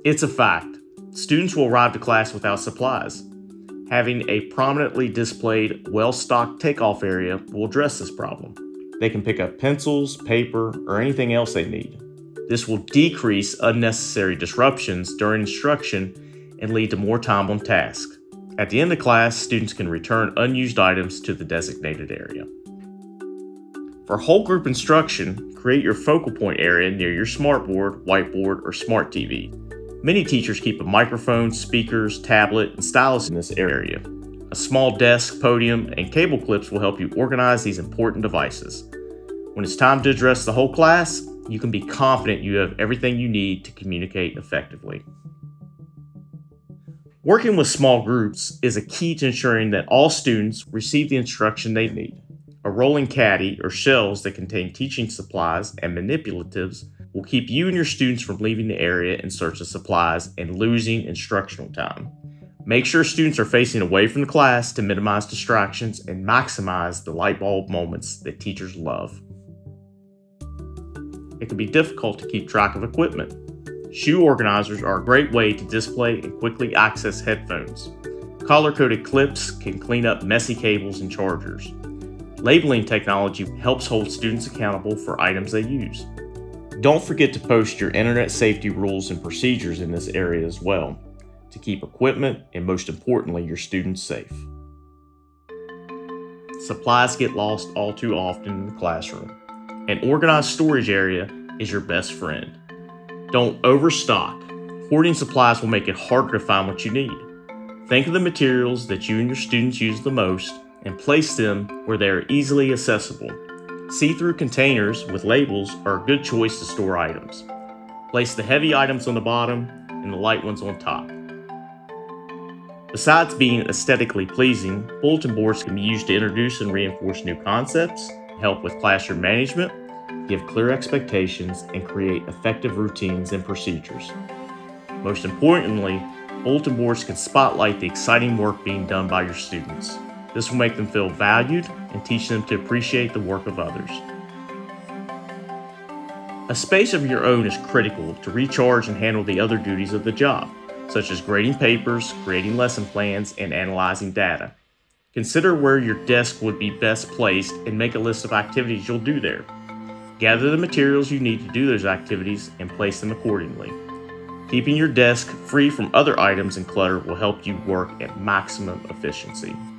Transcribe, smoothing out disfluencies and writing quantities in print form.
It's a fact. Students will arrive to class without supplies. Having a prominently displayed, well-stocked takeoff area will address this problem. They can pick up pencils, paper, or anything else they need. This will decrease unnecessary disruptions during instruction and lead to more time on task. At the end of class, students can return unused items to the designated area. For whole group instruction, create your focal point area near your smartboard, whiteboard, or smart TV. Many teachers keep a microphone, speakers, tablet, and stylus in this area. A small desk, podium, and cable clips will help you organize these important devices. When it's time to address the whole class, you can be confident you have everything you need to communicate effectively. Working with small groups is a key to ensuring that all students receive the instruction they need. A rolling caddy or shelves that contain teaching supplies and manipulatives will keep you and your students from leaving the area in search of supplies and losing instructional time. Make sure students are facing away from the class to minimize distractions and maximize the light bulb moments that teachers love. It can be difficult to keep track of equipment. Shoe organizers are a great way to display and quickly access headphones. Color-coded clips can clean up messy cables and chargers. Labeling technology helps hold students accountable for items they use. Don't forget to post your internet safety rules and procedures in this area as well, to keep equipment and, most importantly, your students safe. Supplies get lost all too often in the classroom. An organized storage area is your best friend. Don't overstock. Hoarding supplies will make it harder to find what you need. Think of the materials that you and your students use the most and place them where they are easily accessible. See-through containers with labels are a good choice to store items. Place the heavy items on the bottom and the light ones on top. Besides being aesthetically pleasing, bulletin boards can be used to introduce and reinforce new concepts, help with classroom management, give clear expectations, and create effective routines and procedures. Most importantly, bulletin boards can spotlight the exciting work being done by your students. This will make them feel valued and teach them to appreciate the work of others. A space of your own is critical to recharge and handle the other duties of the job, such as grading papers, creating lesson plans, and analyzing data. Consider where your desk would be best placed and make a list of activities you'll do there. Gather the materials you need to do those activities and place them accordingly. Keeping your desk free from other items and clutter will help you work at maximum efficiency.